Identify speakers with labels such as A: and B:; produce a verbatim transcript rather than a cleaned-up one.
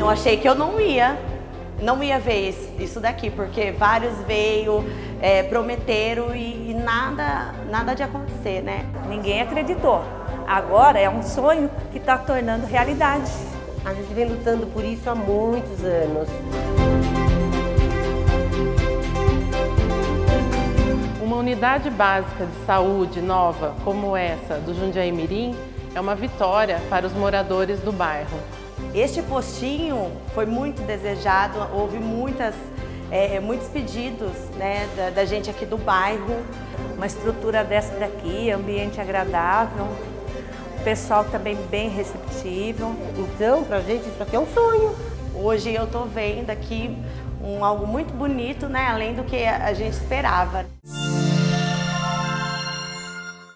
A: Eu achei que eu não ia, não ia ver isso daqui, porque vários veio, é, prometeram e, e nada, nada de acontecer, né?
B: Ninguém acreditou. Agora é um sonho que está tornando realidade.
C: A gente vem lutando por isso há muitos anos.
D: Uma unidade básica de saúde nova como essa do Jundiaí Mirim é uma vitória para os moradores do bairro.
A: Este postinho foi muito desejado, houve muitas, é, muitos pedidos, né, da, da gente aqui do bairro.
B: Uma estrutura dessa daqui, ambiente agradável, o pessoal também bem receptivo.
C: Então, pra gente isso aqui é um sonho.
A: Hoje eu tô vendo aqui um, algo muito bonito, né, além do que a gente esperava.